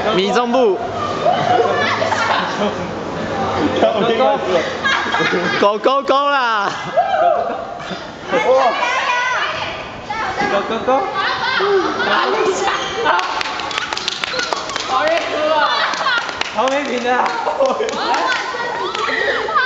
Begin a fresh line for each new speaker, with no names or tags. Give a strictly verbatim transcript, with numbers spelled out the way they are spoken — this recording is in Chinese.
米中部。狗狗狗啦！
哇！狗狗狗！好没品啊！好没品啊！